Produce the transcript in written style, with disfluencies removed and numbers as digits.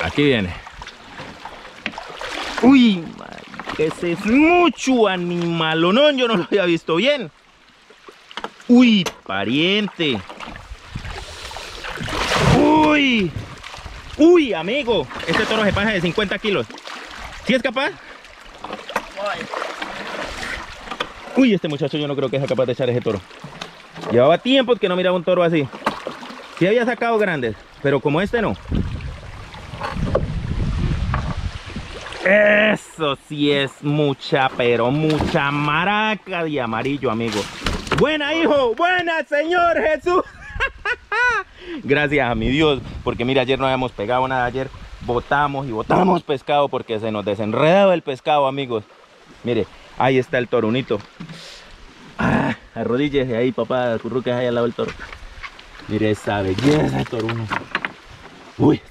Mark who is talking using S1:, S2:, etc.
S1: Aquí viene. Uy, ese es mucho animalonón, yo no lo había visto bien. Uy, pariente. Uy. Uy, amigo. Este toro se pasa de 50 kilos. ¿Sí es capaz? Uy, este muchacho yo no creo que sea capaz de echar ese toro. Llevaba tiempo que no miraba un toro así. Sí había sacado grandes, pero como este no. Eso sí es mucha, pero mucha maraca de amarillo, amigo. Buena, hijo. Buena, Señor Jesús. Gracias a mi Dios, porque mira, ayer no habíamos pegado nada. Ayer botamos y botamos pescado porque se nos desenredaba el pescado, amigos. Mire, ahí está el torunito. Ah, arrodíllese ahí, papá, curruques ahí al lado del toro. Mire esa belleza de toruno. Uy,